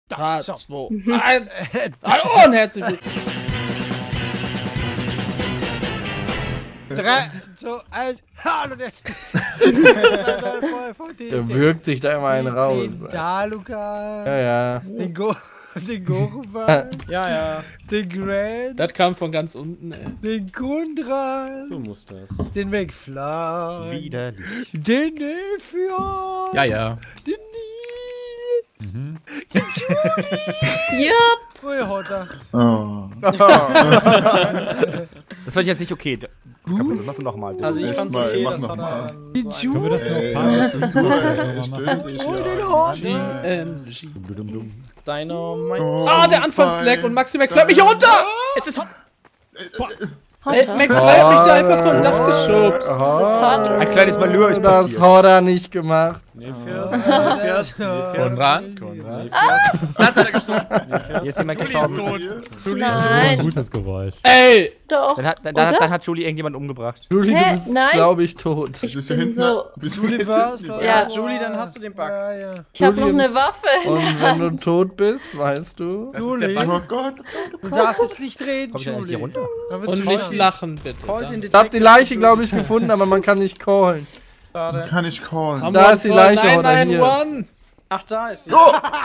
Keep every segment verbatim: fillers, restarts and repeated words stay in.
drei, zwei, eins. Hallo und herzlich willkommen. drei, zwei, eins. Hallo, der. Der wirkt sich da immer einen raus. Ja, Lukas. Ja, ja. Den Go. Den Goruba. Ja, ja. Den Grand. Das kam von ganz unten, ey. Den Kundra. So muss das. Den McFly. Widerlich. Den Nephion. Ja, ja. Den Nils. Mhm. Den Julie. Ja. Oh, der Hotter. Oh. Das war jetzt nicht okay. Kapuze, machst du nochmal. Also ich fand's okay, das hat er... Den So Julie. Können wir das noch teilen? Das ist gut, ey. Oh, den Hotter. G M G. Dynamite. Oh, Ah, der Anfangslack und Maxi McFly hat mich hier runter! Es ist hot. Ey, Hotter. McFly hat mich da einfach vom Dach geschubst. Das hat Ein kleines Malheur ist Das passiert. hat er nicht gemacht. Nephios. Nephios. Konrad? Das hat er gestorben. Hier ist jemand gestorben. Nein. Gutes Geräusch. Ey! Doch. Dann hat, dann, Oder? dann hat Julie irgendjemand umgebracht. Julie, Hä? du bist, Nein. glaube ich, tot. Ich Bist du bin hinten? so. Bist du Julie jetzt war's, hinten? oder? Ja. Julie, dann hast du den Bug. Ja, ja. Ich hab noch Julian. eine Waffe in Und der wenn du Hand. tot bist, weißt du. Julie. Oh Gott. Du darfst jetzt nicht reden, Komm ich denn Julie. hier runter? Dann wird's Und nicht spannend. lachen, bitte. Dann. Ich hab die Leiche, glaube ich, gefunden, aber man kann nicht callen. Schade. Kann ich callen. Da ist die Leiche, oder hier. neun neun eins. Ach, da ist sie.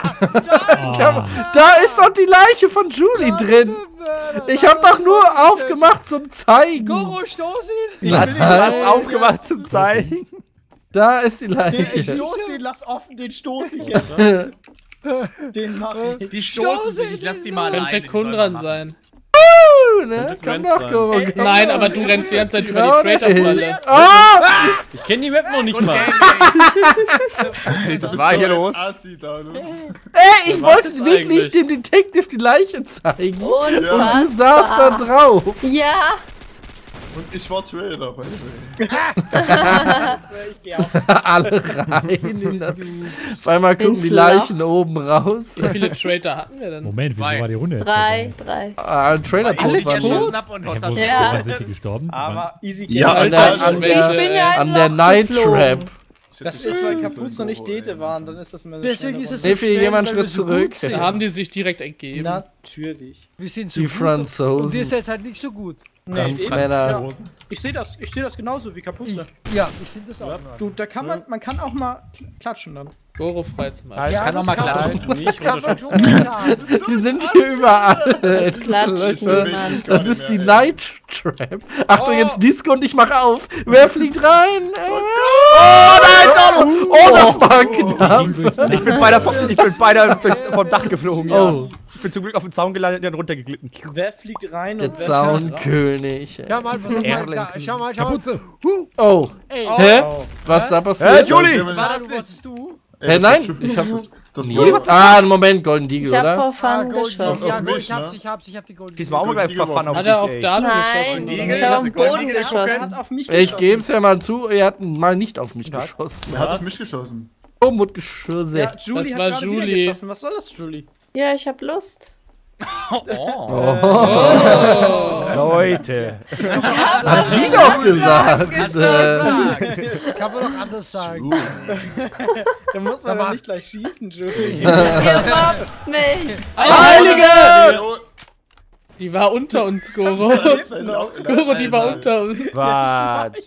Ah. Da ist doch die Leiche von Julie drin. Ich hab doch nur aufgemacht zum Zeigen. Goro, stoß ihn! Was Du hast aufgemacht zum Zeigen. Da ist die Leiche. stoß ihn, lass offen, den stoß ich jetzt. Den mach ich. Die stoßen sich, ich lass die mal alleine. Könnte Kundran sein. Ne? Komm Grant doch, sein. Goro. Ey, nein, aber du rennst die ganze Zeit über Trau die dich. Traitor-Falle. Ah! Ich kenne die Map noch nicht mal. Hey, das war hier los? Assi da, ne? Ey, ich wollte war's wirklich eigentlich? dem Detective die Leiche zeigen. Und du Unfassbar. saßt da drauf. Ja. Und ich war Trailer, by the way. Ich geh auf. Alle rein in das. Zweimal gucken Ins die Loch. Leichen oben raus. Wie viele Traitor hatten wir denn? Moment, wieso Zwei. war die Runde jetzt Drei, vorbei? drei. Ah, ein Trailer Ich dich tot war erschossen los. hab und Hä, Hotter wo, Ja. wann sind die gestorben? Aber easy Ja, Kill. An der, Alter, an ich der, bin ja ein an der Loch Night geflogen. Trap. Das ist, weil Kapuze noch nicht Dete waren, dann ist das immer eine Deswegen schnelle ist es Runde. Nefi, schnell, geh mal einen weil Schritt wir so zurück. gut sind. Da haben die sich direkt entgeben. Natürlich. Wir sind so Die gut. Franzosen. Und ihr seid halt nicht so gut. Männer. Ich sehe das, ich sehe das genauso wie Kapuze. Ja, ich finde das auch. Du, da kann man, man kann auch mal kl- klatschen dann. Goro frei zum Beispiel. Ja, kann das auch mal kann man. klatschen. Das kann man schon sagen. Die sind hier überall. Es klatscht Leute, niemand. Das ist die Night Trap. Achtung, jetzt Disco und ich mach auf. Wer fliegt rein? Oh nein, Donald! Oh, das war knapp. Ich bin beinahe vom, ich bin beinahe durchs, vom Dach geflogen. Ja. Oh, Ich bin zum Glück auf den Zaun gelandet und dann runtergeglitten. Wer fliegt rein der und wer fliegt raus? Zaunkönig. Schau mal, pass auf, mal, Erlen da, schau mal, schau mal. Kapuze! Huh, Oh, ey. hä? Was da Hä, passiert? Julie! Was war das? Was du? Hä, nein, ich hab... Das Nie. Ah, Moment, Golden Deagle, Ich hab oder? vor Ah, Fun Gold, geschossen. ja, Auf Gold, mich, ich hab's, ne? ich hab's, ich hab die Gold. Diesmal auch mal gleich verfahren auf Hat er auf dich, ey. Dano Nein, geschossen? ich oder? hab auf den Boden Er geschossen. hat auf mich Ich geschossen. geb's ja mal zu, er hat mal nicht auf mich geschossen. Wer hat auf mich geschossen? Um und geschossen. Ja, Julie Das hat war gerade Julie. wieder geschossen. Was soll das, Julie? Ja, ich hab Lust. Leute. Hat sie doch gesagt. Geschossen. Kann man doch anders sagen. Da muss man aber nicht gleich schießen, Julie. Ihr mobbt mich. Heilige! Die war unter uns, Goro. Goro, die war unter uns. Warte.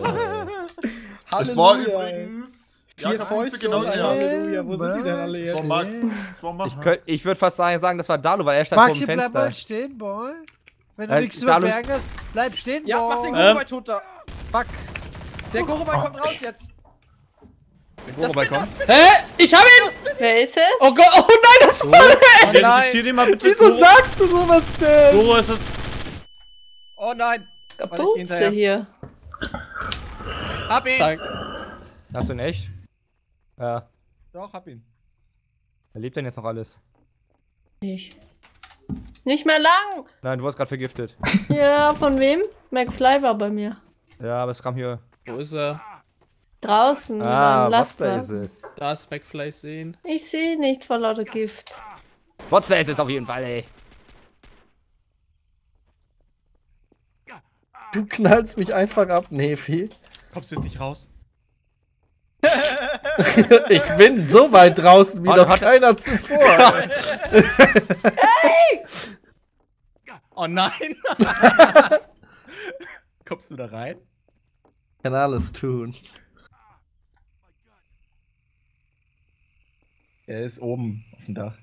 Es war Halleluja, übrigens... Vier Ja, Fäuste genau, und ein ja. Halleluja. Wo sind die denn alle Das war jetzt? Max. Das war Max. Ich, könnt- ich würde fast sagen, sagen, das war Dalu, weil er stand vor Maxi, dem bleib Fenster. mal stehen, Boy. Wenn du Äh, nichts zu Dalu- verbergen hast, bleib stehen, Boy. Ja, mach den Ähm. Goro bei Tota. Fuck. Der Goro bei kommt raus jetzt. Wo Balkon? Hä? Ich hab ihn! Wer ist es? Oh Gott, oh nein, das war der! Identifizier den mal bitte. Wieso sagst du sowas denn? Goro ist es. Oh nein. Kapuze hier. Hab ihn. Zack. Hast du ihn echt? Ja. Doch, hab ihn. Wer lebt denn jetzt noch alles? Ich. Nicht mehr lang. Nein, du warst gerade vergiftet. Ja, von wem? McFly war bei mir. Ja, aber es kam hier. Wo ist er? Draußen Ah, beim was da ist Laster. es? Da ist McFly sehen. Ich sehe nichts vor lauter Gift. Was da ist es auf jeden Fall, ey. Du knallst mich einfach ab, Nefi. Kommst du jetzt nicht raus? Ich bin so weit draußen wie noch keiner zuvor. Oh nein! Kommst du da rein? Kann alles tun. Er ist oben auf dem Dach.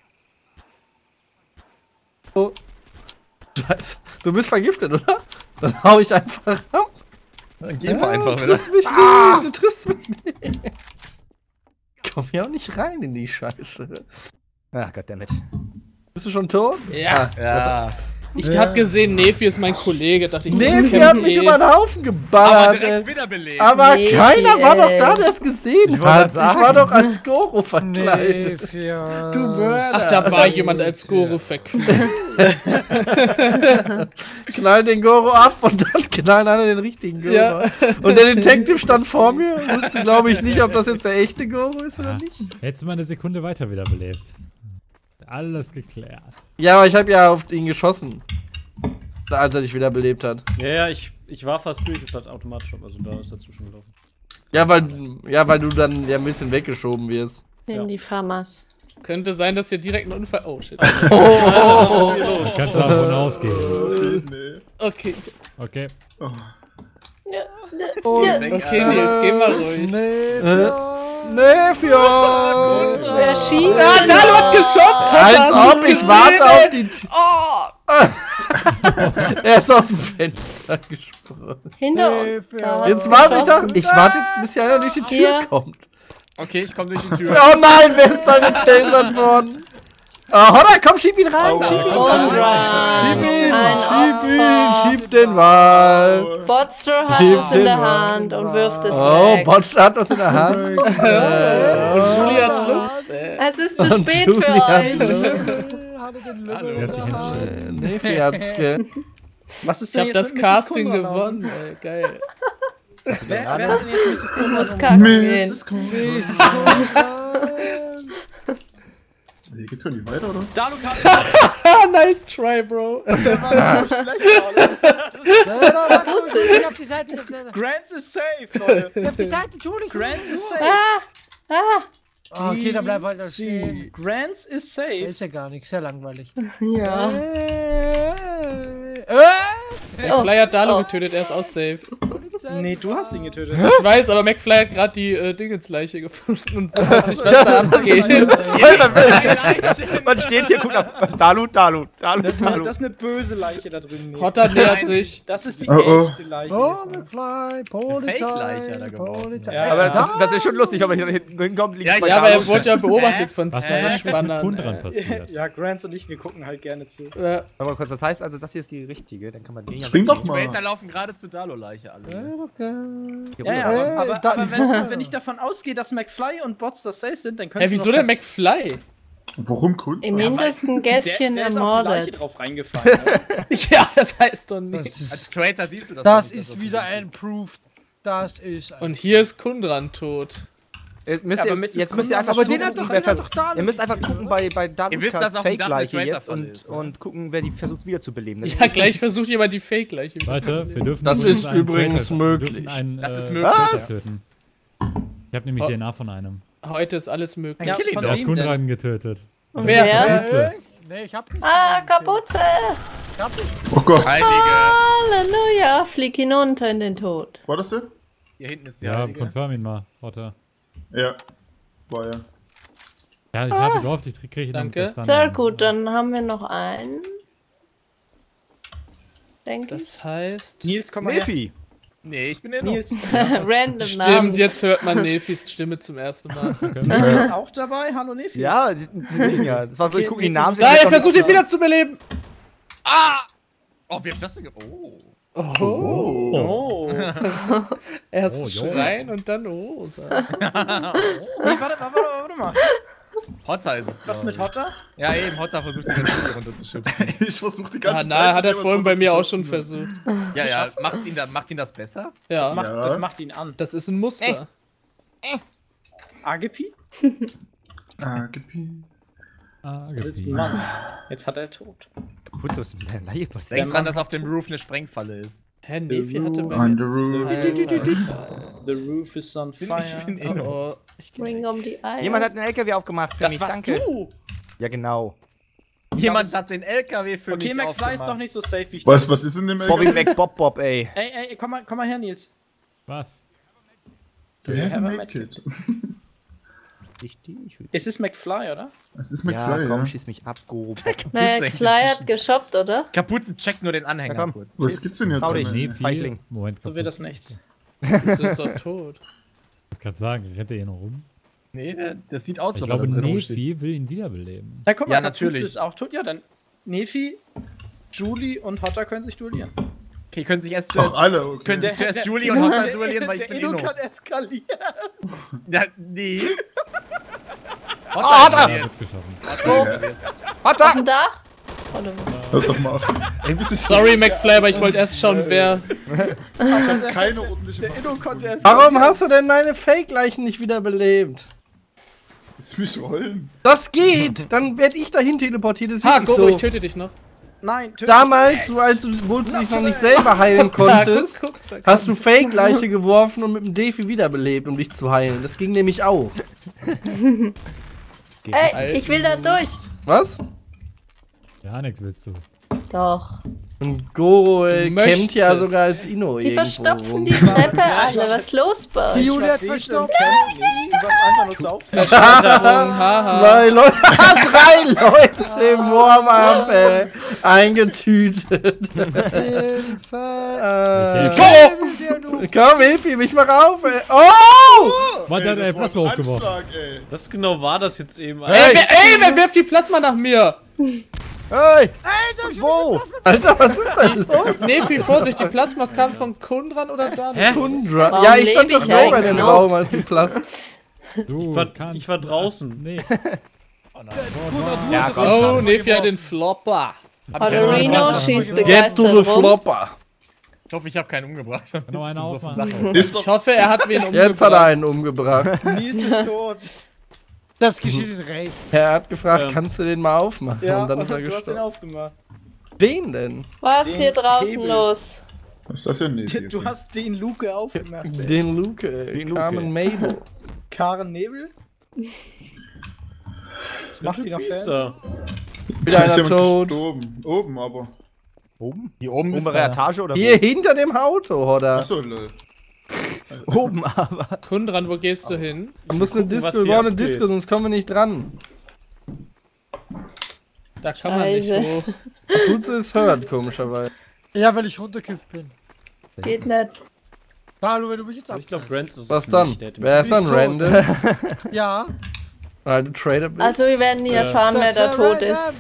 Oh. Scheiße. Du bist vergiftet, oder? Dann hau ich einfach ab. Dann gehen wir einfach Du wieder. triffst mich nicht. Du triffst mich nicht. Ich komm hier auch nicht rein in die Scheiße. Ach, goddammit. Bist du schon tot? Ja. Ja. Ich hab gesehen, Nefi ist mein Kollege. Dachte ich, Nefi kämpfen hat mich eh. über den Haufen Aber geballert. direkt ey. wiederbelebt. Aber Nefi, keiner war doch ey. da, der es gesehen wollte hat. Ich sagen. war doch als Goro verkleidet. Nefia. Du Mörder. Ach, da war jemand als Goro verkleidet. Knall den Goro ab und dann knallen alle den richtigen Goro. Ja. Und der Detective stand vor mir. Wusste, glaube ich, nicht, ob das jetzt der echte Goro ist oder nicht. Hättest du mal eine Sekunde weiter wiederbelebt. Alles geklärt. Ja, aber ich habe ja auf ihn geschossen. Als er dich wiederbelebt hat. Ja, ja, ich, ich war fast durch, es hat automatisch, also da ist dazwischen gelaufen. Ja, weil, ja, weil du dann ja ein bisschen weggeschoben wirst. Nimm Ja. die Pharmas. Könnte sein, dass hier direkt ein Unfall. Oh shit. Oh, Ich kann davon ausgehen. Nee. Okay. Okay. Okay, Nils, geh mal ruhig. Nefio! Wer schießt? Ah, Dalo hat geschossen! Als ob ich warte auf die Tür. Er ist aus dem Fenster gesprungen. Hinter uns. Da hat Jetzt warte ich geschossen. doch. Ich warte jetzt, bis einer durch die Tür Hier. kommt. Okay, ich komme durch die Tür. Oh nein, wer ist da getasert worden? Oh, Hodder, komm, schieb ihn rein. Schieb ihn Und rein. run. Schieb ihn, Ein schieb ihn, Opfer. schieb den Wal. Botster hat Gib es in den der Mann. Hand und wirft es Oh, weg. Monster hat was in der Hand. Und Julia hat Lust, ey. Es ist zu Und spät für Julia hat euch. Der hat sich entschieden. Nefi hat's ge... Was ist Ich hab das Casting gewonnen, ey. Geil. Wer, wer hat denn jetzt Misses Du musst kacken gehen. Mist, komm. Hier geht's schon nicht weiter, oder? Dalo kann Ah, nice try, Bro. Kapuze. Geh auf die Seite. Geh Grants ist safe, Leute. auf die Seite, Entschuldigung. Grants ist safe. Ah, ah. Oh, okay, dann bleib weiter stehen. Grants ist Da safe. ist ja gar nichts, sehr langweilig. Ja. Äh, McFly hat Dalo Oh. getötet, er ist auch safe. Nee, du hast ihn getötet. Ich weiß, aber McFly hat gerade die äh, Dingensleiche gefunden und wundert sich, was da abgeht. Man steht hier, guckt auf Dalu, Dalu, Dalu, Das ist, eine, Dalu. das ist eine böse Leiche da drin. Nee. Hotter nähert sich. Das ist die Oh, oh. echte Leiche. Oh, McFly, Polizei, Fake-Leiche hat er gebaut. Polizei. Ja, Aber ja. das, das ist schon lustig, wenn man hier hinten hinkommt, liegt Ja, zwei Ja, aber er Dalus. wurde ja beobachtet von Was zwei ist eigentlich mit Spannern. Kundran ey. passiert? Ja, Grants und ich, wir gucken halt gerne zu. Ja. Warte mal kurz, das heißt also, das hier ist die richtige, dann kann man den ja... Spring doch mal. Traitor laufen gerade zu Dalo-Leiche alle. Ja, ja, Äh, aber, aber, da- aber wenn, wenn ich davon ausgehe, dass McFly und Bots das safe sind, dann können Hä, wieso denn McFly? Warum Kunden? Im hintersten Gästchen der, der ist auf die Leiche ermordet. drauf reingefallen. Ne? Ja, das heißt doch nicht. Das ist, Traitor siehst du das das nicht, dass ist wieder so ein ist. Proof. Das ist ein Und hier ist Kundran tot. Jetzt müsst Ja, ihr, aber Misses jetzt müsst ihr Kundran- einfach Aber den gucken, hat doch wer einer vers- doch da Ihr müsst einfach gucken bei, bei Ihr Dalus wisst, dass auf dem Dach eine Fake-Leiche jetzt Traitor-Falle und, ist, ne? und gucken, wer die versucht wiederzubeleben. Das Ja, gleich versucht jemand die Fake-Leiche wieder zu Leute, wir dürfen Das übrigens ist einen übrigens Traitor- möglich. Wir dürfen einen, Das ist äh, möglich. Traitor Was? töten. Ich habe nämlich Oh. D N A von einem. Heute ist alles möglich. Ja, kill ihn Der doch. hat Kundran getötet. Und Wer? wer? Spitze. Nee, ich hab nicht. Ah, Kapuze! Oh Gott. Heilige. Halleluja! Flieg hinunter in den Tod. War das der? Hier hinten ist die Ja, Heilige. confirm ihn mal, Otter. Ja. War ja. Ja, ich hatte gehofft, ich kriege ihn Danke. das dann. Sehr gut, dann haben wir noch einen. Denke ich. Das heißt. Nils, komm mal her. Nefi! Nee, ich bin der Nils. Random Stimmt, Namen. jetzt hört man Nefis Stimme zum ersten Mal. Nefi ist auch dabei. Hallo Nefi. Ja, die- die- ja, das war so, ich gucke die Namen. Da, er versucht ihn wieder zu beleben! Ah! Oh, wie hab ich das denn ge... Oh. Oh. Erst Oh, jo. schreien und dann oh sagen. Nee, warte, warte, warte, warte mal. Hotter ist es. Was mit Hotter? Ja, eben, Hotter versucht die ganze Zeit runterzuschubsen. Ich versuch die ganze Ah, Zeit. na, hat er jemanden vorhin bei mir auch schon runterzuschubsen. versucht. Ja, ja, macht ihn, da, macht ihn das besser? Ja, Macht, Ja. Das macht ihn an. das ist ein Muster. Agepi? Ah, gepi. Ah, Da sitzt ein geblieben. Mann. Jetzt hat er tot. Kurz, was ist mit der Leiche passiert? Denk dran, dass auf dem Roof eine Sprengfalle ist. Hä, Nefi hatte On bei the roof. Alter. The roof is on fire. Oh, oh. Ich geh Bring um die Eier. Jemand hat einen L K W aufgemacht für Das mich, warst danke. du! Ja, genau. Jemand hat den L K W für Okay, mich McFly ist aufgemacht. doch nicht so safe wie ich Was, dachte. was ist in dem Bobby L K W? Mac Bob Bob, ey. Ey, ey, komm mal, komm mal her, Nils. Was? Do you have a have a medkit? Es ist McFly, oder? Es ist Ja, McFly, komm, ja. schieß mich ab, Go. Naja, Fly hat geshoppt, oder? Kapuzen checkt nur den Anhänger Ja, komm. kurz. Was gibt's denn hier Trau dich. drin? Nee, ey? viel. Feigling. Moment, So kaputt. wird das nichts. Das ist doch tot. Ich wollte gerade sagen, rette ihn noch rum. Nee, der- das sieht aus, Ich als ob er glaube, da drin rumsteht. Nefi will ihn wiederbeleben. Na, guck mal, Ja, Kapuze natürlich. ist auch tot. Ja, dann Nefi, Julie und Hotter können sich duellieren. Okay, können sich erst Ach, zuerst, alle, okay. können sich Der- zuerst der- Julie und Hotter Der- duellieren, weil ich der bin Inno Inno. kann eskalieren. Ja, nee. Ah, Hotter! eskaliert. Gut geschossen. Auf Hotter! dem Dach? Oder wo? Hört doch mal auf. Ey, bist du Sorry, McFly, aber ich wollte erst schauen, wer. keine ordentliche Der Inno konnte eskalieren. Warum hast du denn deine Fake-Leichen nicht wiederbelebt? Lass mich rollen. Das geht! Dann werd ich dahin teleportiert. Das ist Ha, wirklich Goro, ich so. töte dich noch. Nein, töte Damals, du, als du, wo du dich noch nicht selber heilen konntest, guck, guck, hast du Fake-Leiche geworfen und mit dem Defi wiederbelebt, um dich zu heilen. Das ging nämlich auch. Ey, ich will da durch. Was? Ja, nix willst du. Doch. Und Goro äh, Du kämpft ja möchtest. sogar als Inno Die irgendwo verstopfen rum. die Treppe alle. Was ist los bei Die euch? Julia hat dich verstopft. im Camp. Du warst einfach nur zu auf. Verschlechterung, haha. Zwei Leute, drei Leute im Warm-up, ey. Eingetütet. äh, komm, hilf ihm, ich mach auf, ey. Oh! Mann, der hat ey, Plasma hochgeworfen. Anschlag, ey. Was genau war das jetzt eben? Ey, wer, ey, wer wirft die Plasma nach mir? Hey! Wo? Alter, was ist denn los? Nefi, Vorsicht, die Plasmas kamen von Kundran oder da? Hä? Tundra. Warum Ja, ich stand lebe doch ich selber in dem eigentlich Raum, als die Plasma. Du Ich war- kannst ich war draußen. Nee. Ja, komm. Oh, Nefi hat den Flopper. Odorino schießt Get to the begeistert rum. flopper. Ich hoffe, ich habe keinen umgebracht. Noch einer aufmachen. Ist Ich doch. hoffe, er hat wen umgebracht. Jetzt hat er einen umgebracht. Nils ist tot. Das geschieht in Recht. Er hat gefragt, Ähm. kannst du den mal aufmachen? Ja, und dann und ist er du hast ihn gestorben. aufgemacht. Wen denn? Was ist hier Den draußen Hebel. los? Was ist das denn nicht? Du hast den Luke aufgemacht. ey. Den Luke, ey. Den Luke. Carmen Mabel. Karen Nebel? Macht die noch Fies Fans? da. Wieder Da ist einer jemand tot. gestorben. Oben aber. Oben? Hier oben ist Obere keiner. Etage oder Hier hinter dem Auto, oder? Achso, lol. wo? Oben aber. Kundran, wo gehst du hin? Du musst eine gucken, was Disco, wir hier brauchen eine abgeht. Disco, sonst kommen wir nicht dran. Da kann man nicht Scheiße. hoch. Putze ist hört, komischerweise. Ja, weil ich runterkifft bin. Geht nicht. Hallo, wenn du mich jetzt ab. Ich glaube, Brent ist Was es dann? nicht. Der hat ihn- Wer ist dann Bin ich tot? Randall? Ja. Weil du Trader bist? Also wir werden nie erfahren, wer da wär tot random. ist.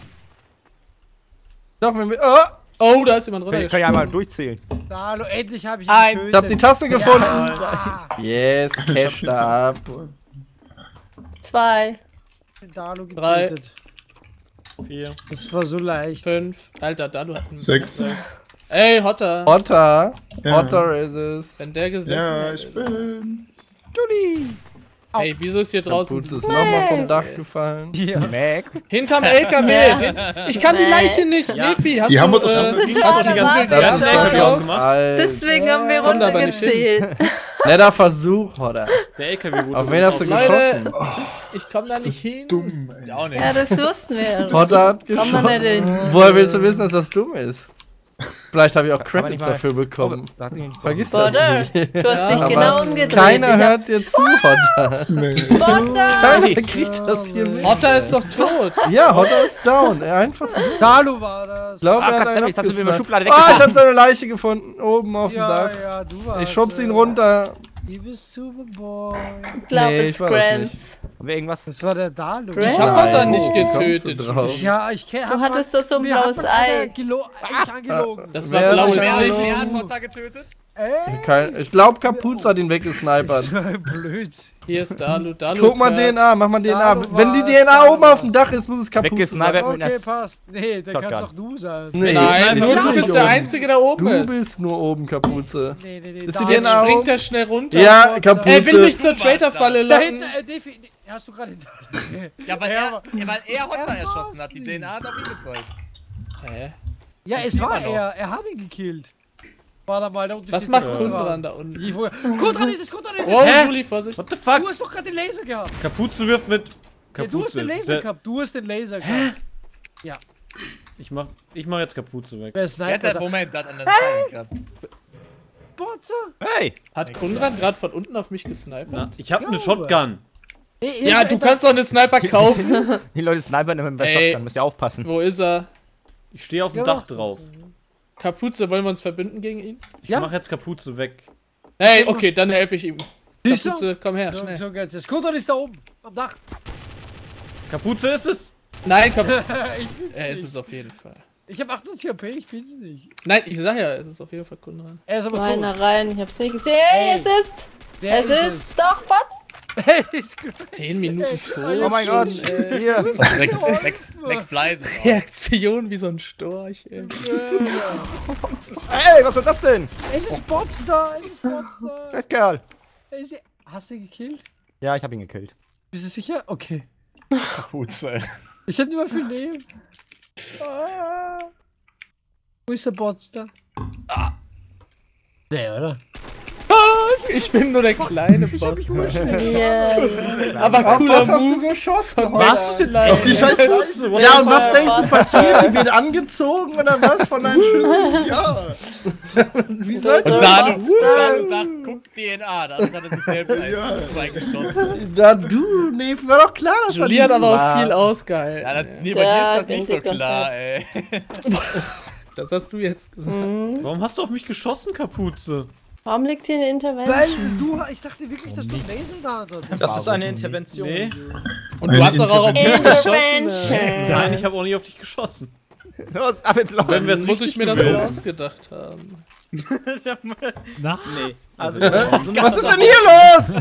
Doch, wenn wir. Oh! Oh, da ist jemand Kann ich, kann ich runtergesprungen. einmal durchzählen. Hallo, endlich habe ich Eins. ihn Ich hab die Taste gefunden. Ja. Yes, Cash da ab. Zwei. Dalu Drei. getötet. Vier. Das war so leicht. Fünf. Alter, da du hat einen. Sechs. Ey, Hotter. Otter. Ja. Otter ist es. Wenn der gesessen Ja, hätte. ich bin. Ey, wieso ist hier draußen? Putze ist nochmal vom Dach gefallen. Ja. Mac. Hinterm L K W. Ja. Hin- Ich kann die Nee. Leiche nicht. Ja. Nefi, hast Die du, haben wir doch äh, schon Das Hast war du die der ganze- Wahl. Das Ja, ist sehr doch gut. doch gemacht. alt. Deswegen haben wir Kommt aber nicht hin. runtergezählt. Netter Versuch, oder? Der L K W wurde Auf wen hast du Leute, geschossen? ich komm da nicht hin. Dumm, ey. Auch nicht. Ja, das wussten wir. Otter hat Kann man nicht geschossen. hin. Woher willst du wissen, dass das dumm ist? Vielleicht habe ich auch Kann man nicht Credits mal- dafür bekommen. Da hat sich nicht- Vergiss das Border, nicht. du hast dich aber genau umgedreht. Keiner Ich hört hab's- dir zu, Hotter. Border! Keiner kriegt das hier mit. Hotter ist doch tot. Ja, Hotter ist down. Er einfach so. Dalu war das. Ich glaube, Ah, er hat Gott, einen jetzt hast du mir meine abgesagt. Schublade Ah, ich weggetan. habe seine Leiche gefunden. Oben auf dem Ja, Dach. ja, du warst. Ich schub's ihn runter. Liebes Superboy. Ich glaube, Nee, es ich ist war das Grants. Haben wir irgendwas? Das war der Dalu. Grant? Ich hab Nein. Hotter nicht Wie kommst du getötet. drauf? Ja, ich kenn, Du hattest doch so ein mir hat blaues man einer Ei. gelo- eigentlich angelogen. Das war Wer- blaues wer- Licht. Wer hat Hotter getötet? Ey, Kein, ich glaube, Kapuz hat ihn weggesnipert. blöd. Hier ist Dalu. Dalu Guck ist mal hört. D N A, mach mal D N A. Dalu Wenn die war's, D N A Dalu oben auf dem war's. Dach ist, muss es Kapuz Weggesnipert sein. mit einer Okay, passt. Nee, dann Shotgun. kannst doch du sein. Nee, Nein, nur ich du bin bist nicht der oben. Einzige, der oben Du ist. bist nur oben, Kapuze. Nee, nee, nee. Ist die Dalu- D N Jetzt A springt oben? er schnell runter. Ja, Kapuze. Er will mich zur Traitor-Falle Da locken. hinten, äh, Defi, hast du gerade den Ja, weil Ja, er, aber- ja, weil er Hotter Er erschossen war's hat. Die nicht. D N A hat auf ihn gezeigt. Hä? Ja, es war er. Er hat ihn gekillt. Warte mal, da unten Was steht macht der Kundran da unten? Ich wo- Kundran ist es, Kundran ist es! Oh, Hä? Juli, Vorsicht. What the fuck? Du hast doch gerade den Laser gehabt! Kapuze wirft mit. Ja, du hast den ist Laser ja- gehabt, du hast den Laser gehabt. Ja. Ich mach, ich mach jetzt Kapuze weg. Wer Wer snipert hat der da? Moment, das an der Zeit gehabt? Botze? Hey! Hat Kundran gerade von unten auf mich gesnipert? Na, ich hab eine Glaube. Shotgun. Nee, Ja, du kannst doch eine Sniper kaufen. Die Leute snipern immer mit der Ey. Shotgun, müsst ihr aufpassen. Wo ist er? Ich stehe auf dem Ja, Dach mach. drauf. Kapuze, wollen wir uns verbünden gegen ihn? Ich Ja. mach jetzt Kapuze weg. Hey, okay, dann helfe ich ihm. Siehst du? Kapuze, komm her, So, schnell. so geht's. Das Kundran ist da oben, am Dach. Kapuze ist es? Nein, Kapuze. ich bin's Er ist nicht. es auf jeden Fall. Ich hab achtundsiebzig H P, ich bin's nicht. Nein, ich sag ja, es ist auf jeden Fall Kundran. Er ist aber Rein, tot. rein, ich hab's nicht gesehen. Ey. Es ist, Der es ist, doch, Potz. Er ist Zehn Minuten tot. Oh mein Gott! Hier! Weg, weg, weg Fleißen. Reaktion wie so ein Storch, ey. Ey, was war das denn? Es ist Bobster, es ist Bobster. Scheiß Kerl! Es ist- Hast du ihn gekillt? Ja, ich hab ihn gekillt. Bist du sicher? Okay. Kapuze. Ich hab nicht mal viel Leben. Ah. Wo ist der Botster? Ah. Nee, oder? Ich bin nur der kleine Boss. Ja. Aber cooler Was hast du Move. geschossen? Warst du's jetzt Auf die scheiß Pflanze. Ja, und was denkst du passiert? Die wird angezogen oder was von deinen Schüssen? Ja. Wie soll's Und Und da- Danu, Danu sagt, guck D N A, dann hat er sich selbst ein zwei geschossen. Da du, nee, war doch klar, dass Julie hat das aber auch war. viel ausgehalten. Ja, das, nee, Ja, bei dir ist das bin nicht so ich ganz klar, ey. Das hast du jetzt gesagt. Warum hast du auf mich geschossen, Kapuze? Warum liegt hier eine Intervention? Weil du, ich dachte wirklich, dass du einen Laser da hattest. Das ist eine Intervention. Nee. Und du hast doch auch auf mich geschossen. äh. Intervention. Nein, ich habe auch nicht auf dich geschossen. Los, ab ins Loch! Wenn wir es Muss ich mir das wohl ausgedacht haben. Na? Nee. Also, Was ist denn hier los?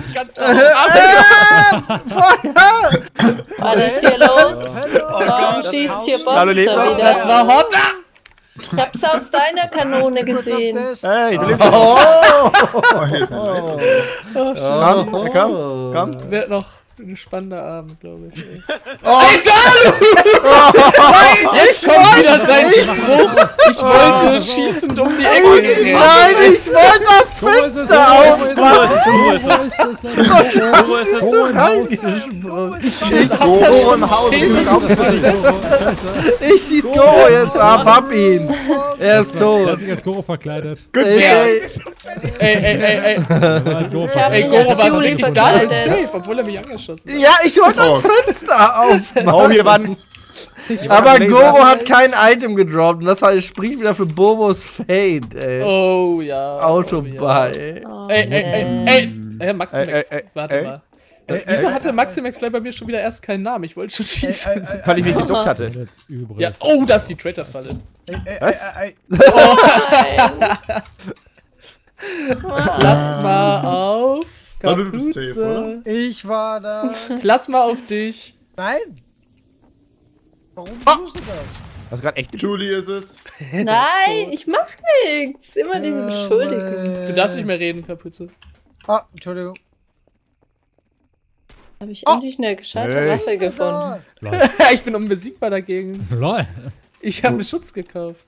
Was ist hier los? Warum das schießt Haus- hier Hallo, Botster Leben. wieder? Das war hot. Ich hab's aus deiner Kanone gesehen. Hey, du lebst Oh, Oh, hier ist ein Leiter. Komm, komm, komm. Wird noch ein spannender Abend, glaube ich. ey. Jetzt kommt wieder sein Spruch. Ich wollte schießend um die Ecke gehen. nein, ich wollte das Fenster aufmachen. Wo ist es? Wo ist es? Wo im Haus? Ich hab Goro im Haus. Ich schieß Goro jetzt ab, hab ihn. Er ist Er tot. hat sich als Goro verkleidet. Ey, ey. Ey, ey, ey, ey. Er war als Goro Ich hab Ey, ihn Goro als war Juli wirklich da, ist verkleidet. safe, obwohl er mich angeschossen hat. Ja, ich wollte das Fenster aufmachen. Oh, hier waren. Aber Goro hat kein Item gedroppt und das heißt, spricht wieder für Bobos Fate, ey. Oh ja. Autoball. Oh, Ey, ey, ey, ey. Ey, Maxi Ey, Mac, ey, ey, warte ey. mal. Wieso hatte Maxi McFly bei mir schon wieder erst keinen Namen? Ich wollte schon schießen. Weil ich mich geduckt hatte. Jetzt übrig. Ja, oh, das ist die Traitor-Falle. Was? Nein. Lass mal auf. Warte, du bist safe, Kapuze. Ich war da. Lass mal auf dich. Nein. Warum tust du das? Hast du gerade echt. Julie ist es. Nein, ich mach nichts. Immer diese Beschuldigung. Du darfst nicht mehr reden, Kapuze. Ah, Entschuldigung. Habe ich Oh. endlich eine gescheite Hey. Waffe gefunden. Ich bin unbesiegbar dagegen. Lol. Ich habe einen Schutz gekauft.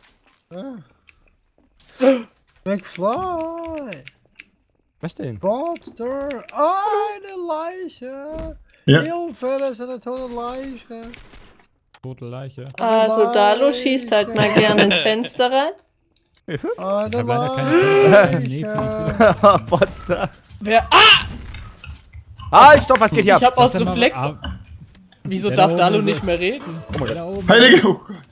McFly. Was denn? Botster. Eine Leiche. Ja. Hilfe, das ist eine tote Leiche. Tote Leiche. Also Dalu schießt halt mal gerne ins Fenster rein. Eine Ich habe leider keine Nee, Leiche. Monster. Wer? Ah! Halt, stopp, was geht hier Ich hab ab? aus Sag mal, Reflex. ah, Wieso Der darf da Dalu oben nicht ist- mehr reden? da oben. Heilige, oh Gott.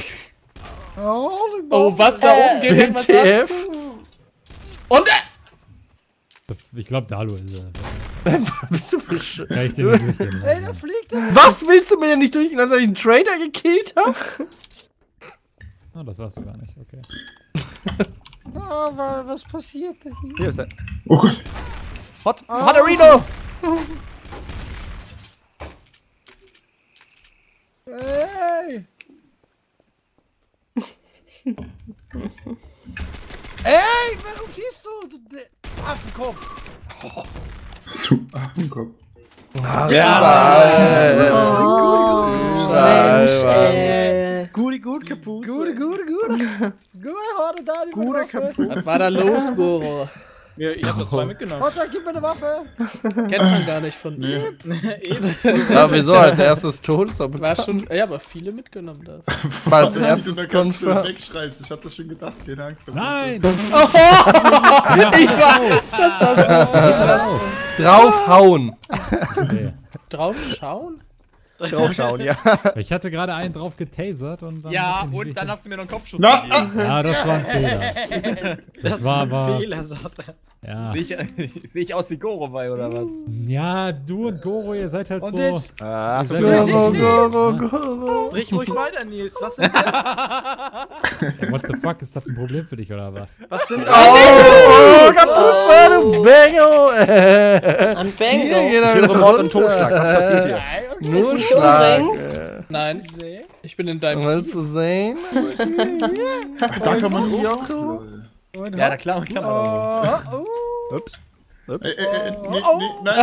Holy Oh, was da Äh, oben geht irgendwas W T ab? F? Und äh, Ich glaube, Dalu ist er. Bist du bescheuert? Kann ich den nicht durchgehen Ey, da lassen. fliegt er. Was willst du mir denn nicht durchgehen, dass ich einen Trader gekillt hab? Ah, das warst du gar nicht, okay. Ah, wa- was passiert da hier? Hier ist er. Oh Gott. Hot, Hotterino! Ey! Ey, warum schießt du? Du de- Affenkopf! Du Affenkopf. Oh, Mensch, ey. Gute, gut, Kapuze. Gute, gute, gute. Gute, warte da, die Gute Waffe. Kapuze. Was war da los, Goro? Ja, ich hab da zwei mitgenommen. Warte, gib mir eine Waffe. Kennt man gar nicht von dir. Eben. Ja, wieso? Als erstes tot ist aber War schon, ja, aber viele mitgenommen da. mal als Warum du erstes da ganz schnell Konfer. wegschreibst? Ich hab das schon gedacht, keine Angst. Kapuze. Nein! Ich war, das war so. Draufhauen. Okay. Drauf schauen? Draufschauen, ja. Ich hatte gerade einen drauf getasert und dann. Ja, bisschen und die- dann hast du mir noch einen Kopfschuss Na, gegeben. Ja, das war ein Fehler. Das, war ein aber. Fehler, sagt er. Ja. Sehe ich, seh ich aus wie Goro bei, oder was? Ja, du und Goro, ihr seid halt Und so. jetzt? Ah, Ihr so seid Du halt siehst so nicht. Goro, Goro. Brich ruhig weiter, Nils. Was sind denn? What the fuck, ist das ein Problem für dich oder was? Was sind Oh, oh, Kapuze, du Bengo. Ein Hier Bango. geht er Ich wieder höre Mord und runter. Totschlag. Was passiert hier? Nur mich Schlag. umbringen? äh. Nein, ich bin in deinem Willst Team. du sehen? Da kann man Joko. Ja, da klar, klar. Oh, oh. Ups. Ey, ey, ey, nee, Oh. nee, nein.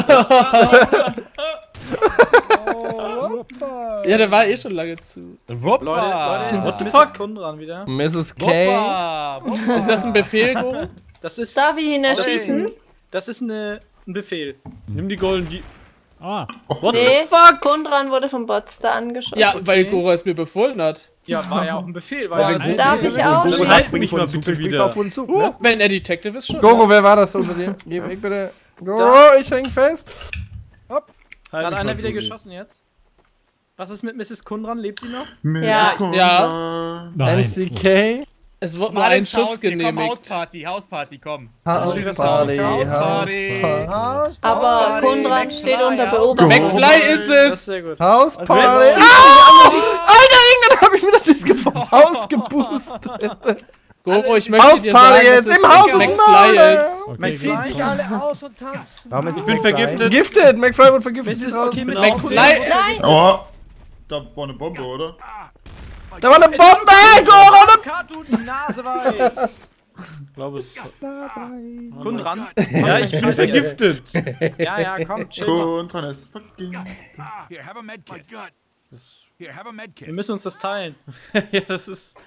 Ja, der war eh schon lange zu. Woppa! Leute, Leute, What ist the Misses fuck? Kundran wieder. Misses K. Woppa! Ist das ein Befehl, Goro? Das ist, Darf ich ihn erschießen? das ist eine, ein Befehl. Nimm die Golden. Die Ah, Nee, Kundran wurde vom Botster angeschossen. Ja, weil Goro es mir befohlen hat. Ja, war ja auch ein Befehl. Weil Ja, wenn wenn- Darf ich auch Goro, schießen? halt mich mal Du bitte springst wieder. auf uns zu. Ne? Wenn er Detective ist schon. Goro, wer war das unter dir? Gib ich bitte. Goro, Da. ich häng fest. Halt Hat mich einer mal, wieder Julie. geschossen jetzt? Was ist mit Misses Kundran? Lebt sie noch? Ja. Ja. nein. M C K. Es wurde nur Mal ein ins Haus Schuss hier, komm, genehmigt. Hausparty, Hausparty, komm. Hausparty, Hausparty. Hausparty. Haus, Aber Party, Kundran McFly, steht unter ja. Beobachtung. McFly ist Das ist es! sehr gut. Hausparty. Also, Ah! Alter, irgendwann hab ich mir das Disco vom Haus geboostet. Goro, ich möchte dir Hausparty sagen, jetzt dass es im Haus ist McFly Mörder. ist. Okay, McFly. gut. zieht sich alle aus und tanzen. Warum ist Ich bin vergiftet. Gifted, McFly wurde vergiftet. Misses, raus. okay, Misses McFly- Kundran- Nein! Oh, da war eine Bombe, oder? Da war eine Bombe, Goro. Kat, du die Nase weiß. Ich glaube, es. Kundran? Ja, ich bin vergiftet. Ja, ja, komm, chill mal. Und dran ist fucking. Here, have a med kit. Here, have a med Wir kit. müssen uns das teilen. Ja, das ist.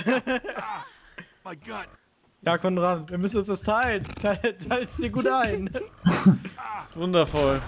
My gut. Ja, Kundran, wir müssen uns das teilen. Teil, teil's dir gut ein. Das ist wundervoll.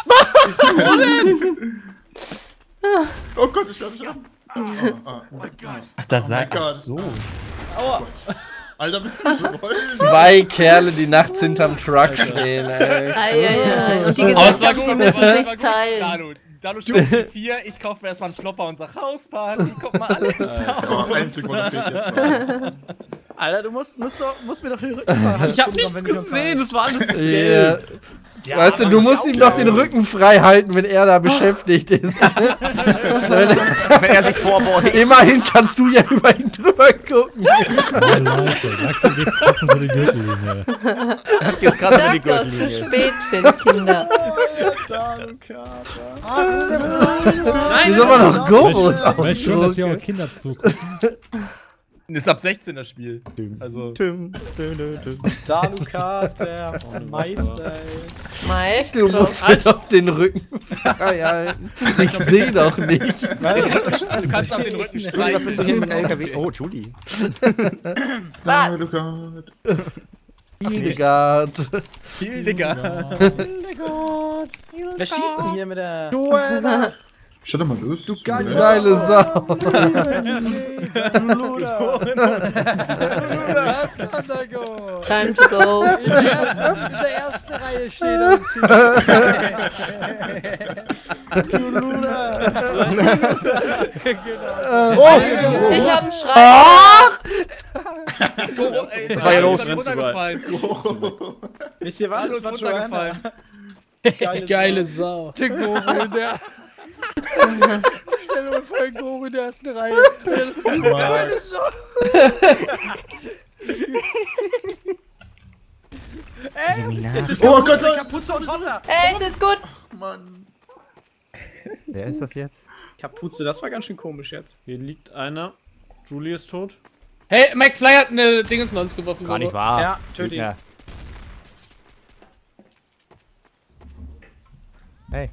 Oh Gott, ich sterbe schon. Ah, ah. Ach, das sei. Gott. Ach so. Alter, bist du so rollen? Zwei Kerle, die nachts hinterm Truck stehen, ey. Eieiei. Und die Aber es gesagt war haben, gut, sie aber müssen es war sich gut. teilen. Danu, Danu steht vier, ich kaufe mir erstmal einen Flopper und sag Hausparty, guck mal alles Oh, ein Sekunde fehlt jetzt noch. Alter, du musst, musst, doch, musst mir doch den Rücken frei Ich hab nichts gesehen, das war alles Yeah. Ja, Weißt du, du musst ihm doch den Rücken frei halten, wenn er da beschäftigt ist. Wenn er sich vorbeugt. Immerhin kannst du ja über ihn drüber gucken. Oh, Leute, langsam geht's krass unter die Gürtellinie. Jetzt gerade über die Sag doch, es ist zu Gürtellinie. spät für die Kinder. Wie soll man noch Goros Weißt schon, dass hier auch ausdrucken? Kinder zugucken. ist ab sechzehn das Spiel. Also. Tüm, tüm, tüm, tüm. Dalukat, der Meister. Du Maestro. musst mir doch den Rücken frei halten. Ich seh doch nichts. Du kannst auf den Rücken Julie, was willst du hier mit dem streichen. L K W? Oh, Julie. Was? Oh Gott. Hildegard. Hildegard. Wer schießt denn hier mit der... Schau doch mal los. Du geile Geile Sau. Das kann da go. Time to go. In der ersten, in der ersten Reihe steht er und Oh! Ich hab einen Schrei. Das war ja los, runtergefallen. Wisst ihr was? Hallo, Das ist war Joanna. runtergefallen. Geile Sau. der Goro in der... Stell dir mal vor, ein Goro in der ersten Reihe. Geile Sau. Es ist Oh Gott, Leute. Kapuze und Hotter. Ey, es ist gut. Mann. Wer ist das jetzt? Kapuze, das war ganz schön komisch jetzt. Hier liegt einer. Julie ist tot. Hey, McFly hat eine Dinges in uns geworfen. Gar nicht Goro. wahr. Ja, töte ihn. Ja. Hey.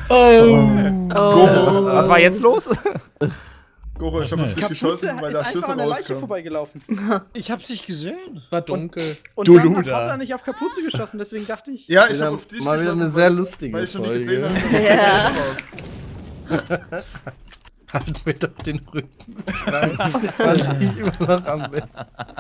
Oh. Oh. Was war jetzt los? Goro, ich hab auf dich Kapuze geschossen, weil ist der einfach Schlüssel an der Leiche rauskam. vorbeigelaufen. Ich hab's nicht gesehen. War dunkel. Und Du dann hat Luder. Hotter nicht auf Kapuze geschossen, deswegen dachte ich... Ja, ich Wieder hab auf dich mal wieder geschossen, eine sehr weil- lustige weil ich schon nie Folge. gesehen habe, dass du Ja. rausfährst. Halt mir doch den Rücken frei, weil ich immer noch am Bett.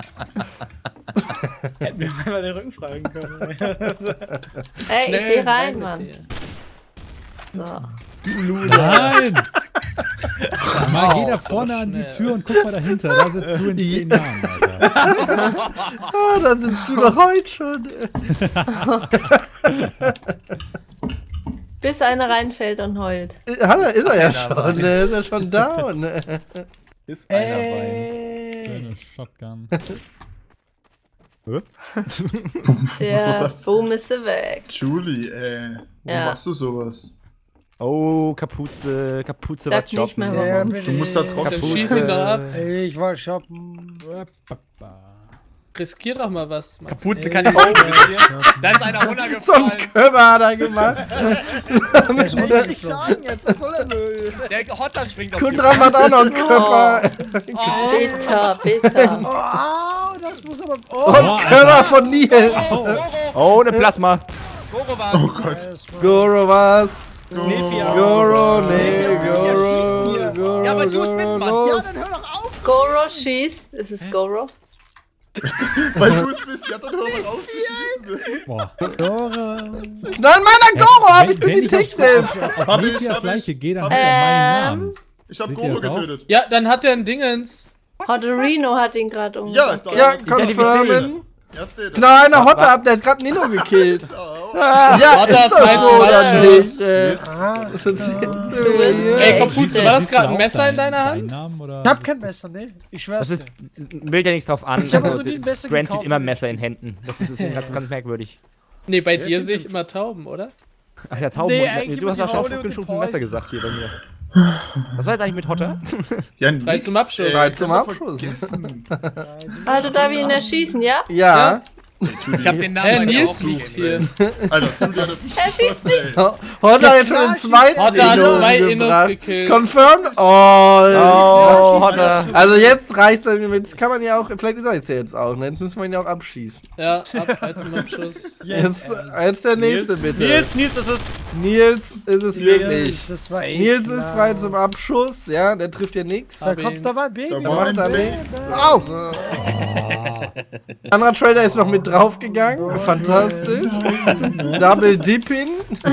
Hätten wir einmal den Rücken fragen können. Ey, ich geh rein, Mann. mit dir. So. Nein! Mal geh da ist aber vorne an die schnell. Tür und guck mal dahinter. Da sitzt du in zehn Jahren, Alter. Ah, da sitzt du doch heute schon. Bis einer reinfällt und heult. Hallo, ist er ja Einer schon, war- ne? Ist er schon down. Ne? Ist einer bei. Schöne Shotgun. Der Boom ist weg. Julie, ey. Warum Ja. machst du sowas? Oh, Kapuze, Kapuze Sag was nicht shoppen. mehr warum. Du musst da drauf Dann schieß ihn doch ab. Ich war shoppen. Riskier doch mal was. Max. Kapuze kann ich nicht riskieren. Da ist einer Zum runtergefallen. Körper hat er gemacht. Der ist Ich sagen jetzt, was soll er denn? Der Hotter springt auf Kundram hat auch noch einen Körper. Bitter, bitter. Oh, au, das muss aber. Oh, Und Körper von Nils. Oh, ne Plasma. Goro war. Oh Gott. Goro was? Nefia. Goro, nee, Ja, schießt Goro, mir. Goro, Ja, aber du bist Goro, Mann. los. Ja, dann hör doch auf! Goro schießt. Ist es Goro? Weil du es bist, ja, dann hör mal auf zu schießen. Boah. Nein, meiner Goro, hab ich Wenn mir die ich auf, Technik. auf, auf Hab ich, Nefias hab Leiche ich. gehe, dann Hab hat er meinen Ähm. Namen. Ich hab Seht ihr Goro das auch? getötet. Ja, dann hat er ein Dingens. Hotterino hat ihn gerade Ja, umgebracht. da Ja, Identifizieren. confirmen. Erst der. Kleiner Hotter ab, der hat gerade Nino gekillt. Oh, Ja, Hotter ist das falls so du oder weißt. nicht? Äh, das ist Du bist Ey, echt Kapuze, schlecht. war das Siehst du gerade ein auch Messer in deinen- deiner deinen Hand? Namen, oder? ich hab kein Messer, ne? Ich schwör's Das dir. ist, wählt ja nichts drauf an. Ich hab Also, noch nie ein Messer Grant gekauft. sieht immer ein Messer in Händen. Das ist, ist ganz, ganz merkwürdig. Nee, bei dir sehe ich immer Tauben, oder? Ach ja, Tauben. Nee, Nee, eigentlich du hast mit ja die schon Haule und schon den ein Messer Preußen. gesagt hier bei mir. Was war jetzt eigentlich mit Hotter? Ja, Drei nix, zum Abschuss. ey, Drei zum kann man Abschuss. vergessen. Also darf ich ihn erschießen, ja? Ja. Ich hab den Namen Hä, leider Nils auch nicht liegt hier. Alter, Julie hat auf mich Er schießt geschossen, ey. Hotter hat schon den zweiten Hotter hat Inno zwei Innos umgebracht. gekillt. Confirmed? Oh, Oh, Hotter. Also jetzt reicht das, jetzt kann man ja auch, vielleicht ist er jetzt ja jetzt auch, ne? Jetzt müssen wir ihn ja auch abschießen. Ja, ab, drei zum Abschuss. Jetzt, jetzt der nächste bitte. Nils, Nils, das ist. Nils ist es wirklich. Das war echt. Nils ist klar. frei zum Abschuss, ja, der trifft ja nichts. Da Hab kommt ihn. da war ein Baby. Da Der war macht ein da Baby. nichts. Au! Anderer Trader ist noch mit draufgegangen. Fantastisch. Double Dipping.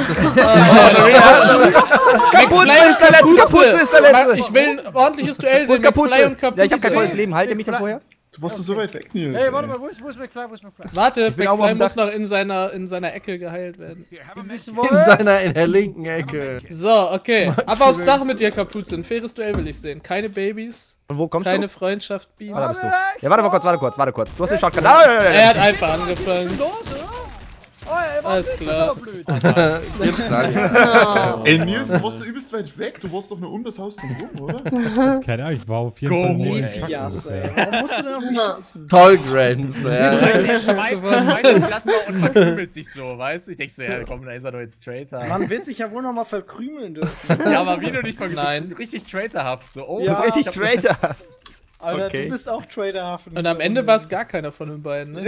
Kapuze ist der Letzte! Kapuze ist der Letzte! Ich will ein ordentliches Duell Wo ist sehen. McFly Kapuze? und Kapuze. Ja, ich hab kein volles Leben. Halt mich da vorher. Du warst so weit weg, Nils. Hey, warte ey. mal, wo ist, wo ist McFly, wo ist McFly? Warte, bin auch McFly am muss Dach. noch in seiner, in seiner Ecke geheilt werden. Here, have a Wir med wissen, kit. wo In seiner, in der linken Ecke. So, okay. Ab aufs Dach mit dir, Kapuze. Ein faires Duell will ich sehen. Keine Babys, Und wo kommst keine du? Freundschaft, Ah, da Beams. bist du. Ja, warte mal kurz, warte kurz, warte kurz. Du hast den Shotgun. Ah, ja, ja, Er ja. hat einfach angefangen. los, oder? Oh, ey, was Alles ist das klar. aber blöd. Jetzt dran. Oh. Ey, Nils, du warst doch übelst weit weg. Du warst doch nur um das Haus drum rum, oder? Das ist keine Ahnung, ich war auf jeden Fall neben Nefias, ey. ungefähr. Warum musst du denn auf mich schießen? Toll, Grants. Ja. Der schmeißt, der schmeißt den Plasma und verkrümelt sich so, weißt du? Ich denk so, ja komm, da ist er doch jetzt Traitor. Man wird sich ja wohl noch mal verkrümeln dürfen. Ja, aber wie du dich verkrümelt. Nein. Richtig traitorhaft. So, oh, Ja, Du bist richtig ich hab- straighter. Alter, Okay. du bist auch Traderhafen. Und am Ende war es gar keiner von den beiden, ne?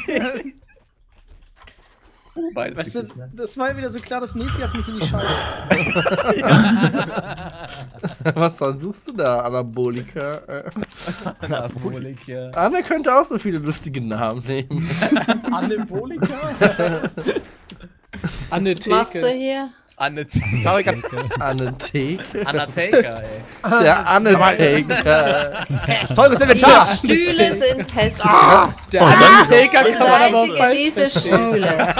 Uh, beides Weißt du, richtig, ne? das war wieder so klar, dass Nefias mich in die Scheiße. Was dann suchst du da, Anabolika? Äh, Anabolik, ja. Anna könnte auch so viele lustige Namen nehmen. Anabolika? An der Machst du Theke. hier? Anne Anne Theke. Anna-Taker, ey. Der Anne Theke. Teures Die Inventar! Stühle sind hässlich. Der Undertaker kann man aber auch Beseitige falsch diese verstehen. Stühle.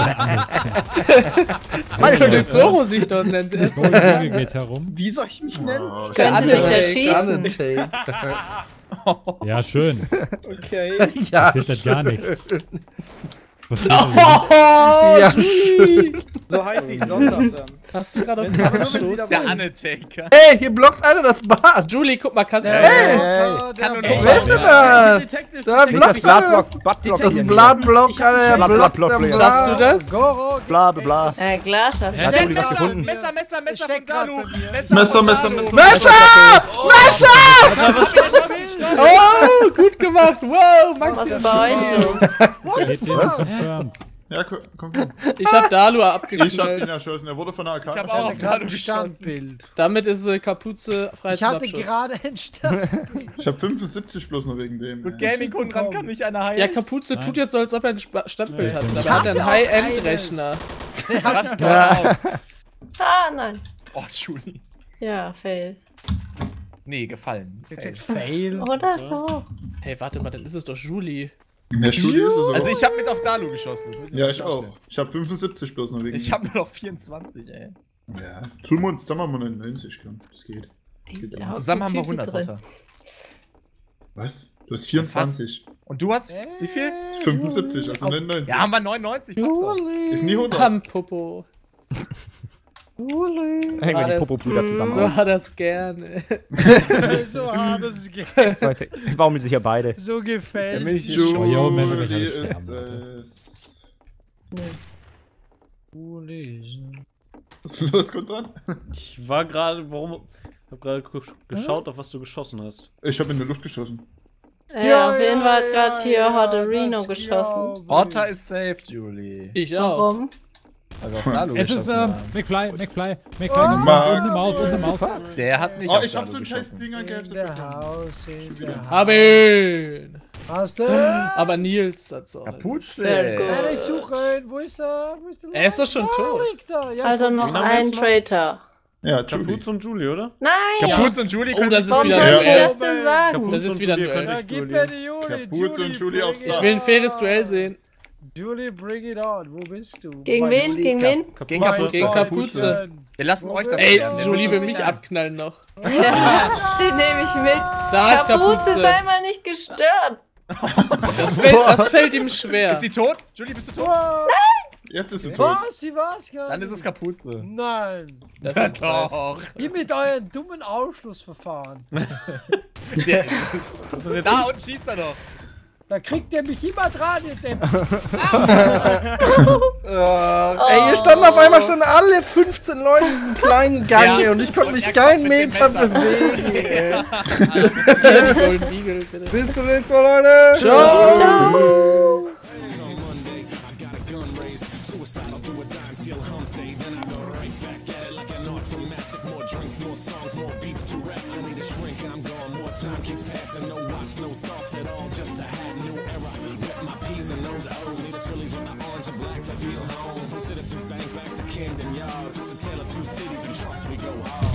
Meine Stühle Chloro sich dort nennen sie erst. Gold Vogel geht herum. Wie soll ich mich nennen? Oh, Könnte dich erschießen. Anne Theke. Ja, schön. Okay. Ja, Passiert das gar nichts. Ja, schön. So heißt ich Sonntag dann. Hast du gerade auf Wenn- aber nur, wenn sie den da Schuss? Der Undertaker. Hey, hier blockt einer das Bad. Julie, guck mal, kannst du... Hey! Kann nur Ey, noch Wer ist denn da? Detective, Da Detective, Nicht das blockt Blatt einer das. block, Blatt block. Das Blatt blockt einer, der Blatt, Blatt, blockt am Blatt, Blatt. Schaffst du das? Goro, Bla bla bla. Äh, klar, schafft Hat Ja, Juli was Messer, gefunden? Messer, Messer, Messer von steck grad Dalu. bei mir. Messer, von Messer, Dalu. Messer, Messer! Messer! Oh, gut gemacht. Wow, Was Max. ist bei euch los? Geht den confirmed. Ja, komm, komm. komm. Ich hab Dalu Ich hab ihn abgeknallt. erschossen, er wurde von der A K. Ich hab auch auf Dalu geschossen. Standbild. Damit ist äh, Kapuze frei Ich zum hatte Abschuss. gerade ein Standbild. Ich hab fünfundsiebzig bloß nur wegen dem. Gut, Gaming-Kunden ran, kann mich einer heilen. Ja, Kapuze tut jetzt so, als ob er ein Sp- Standbild Nee. hat. Ich Aber er hat hab einen ja auch High-End-Rechner. Was ist gerade auf? Ah, nein. Oh, Julie. Ja, fail. Nee, gefallen. Fail. Fail. Oder so. Hey, warte mal, dann ist es doch Julie. Ja, Schuli ist es auch. Also ich hab mit auf Dalu geschossen. das will Ja, nicht ich auch. darstellen. Ich hab fünfundsiebzig bloß nur wegen Ich hab nur noch vierundzwanzig, ey. Ja. Tun wir uns zusammen mal neunundneunzig, komm. Das geht. Da haut Zusammen ein haben wir Typi hundert, drin. Alter. Was? Du hast vierundzwanzig. Und du hast wie viel? fünfundsiebzig, also neunundneunzig. Ja, haben wir neunundneunzig, passt doch. Ist nie hundert. Am Popo. Hängen wir War die das- Popo-Brüder zusammen So auf. hat er's gerne. So hart, das geht. Leute, ich baue mir sicher beide. So gefällt bin ich es. Oh, yo, man, wenn ich Julie alles ist sterben, es. Was ist los, kommt dran? Ich war gerade, warum? Ich hab gerade ge- geschaut, auf was du geschossen hast. Ich hab in die Luft geschossen. Äh, auf jeden Fall hat gerade hier Hotterino geschossen. Otter ist safe, Julie. Ich auch. Warum? Also auf Dalu Es ist, geschossen ähm, haben. McFly, McFly, McFly, Oh, und Max. eine Maus, und eine Maus. Der hat nicht Oh, auf ich hab Dalu so ein scheiß geschossen. Ding In angeheftet der bekommen. Haus, in der Hab Haus. ihn! Hast du? Aber Nils hat's auch. Kapuze. Sehr gut. Nein, ich suche ihn. Wo ist er? Wo ist der? Er ist doch schon Da tot. liegt er. Ja, Also guck, noch Wen haben wir ein jetzt noch? Traitor. Ja, Julie. Kapuze und Julie, oder? Nein! Kapuze und Julie Oh, können das sich ist Warum wieder soll ein ich Duell. das denn sagen? Kapuze Das ist und wieder ein Julie Duell. könnte Ja, ich gib mir duellieren. die Julie. Kapuze und Julie aufs bring Ich it will ein on. faires Duell sehen. Julie, bring it on. Wo bist du? Gegen Mein wen? Julie. Gegen wen? Gegen Mein Kapuze. Gegen Kapuze. Wir lassen euch das Ey, lernen, der Julie mischt will sich mich ein. abknallen noch. Ja, den nehme ich mit. Da ist Kapuze, Kapuze. sei mal nicht gestört. Das fällt, das fällt ihm schwer. Ist sie tot? Julie, bist du tot? Jetzt ist sie tot. Was? Sie war's gar Dann nicht. ist es Kapuze. Nein. Das ist dreist. Doch. Wie mit euren dummen Ausschlussverfahren. Der ist es. Da unten schießt er doch. Da kriegt ihr mich immer dran, ihr Depp. Ey, hier standen auf einmal schon alle fünfzehn Leute in diesem kleinen Gang Ja. und ich konnte Und mich er keinen kommt mit dem Meter Messer. bewegen. ey. Hier, die Golden Beagle, bitte. Bis zum nächsten Mal, Leute. Ciao. Ciao. Time keeps passing, no watch, no thoughts at all, just to have new era. Wet my P's and O's, I only this Phillies with the orange and black to feel home. From Citizens Bank back to Camden Yards, it's a tale of two cities and trust we go hard.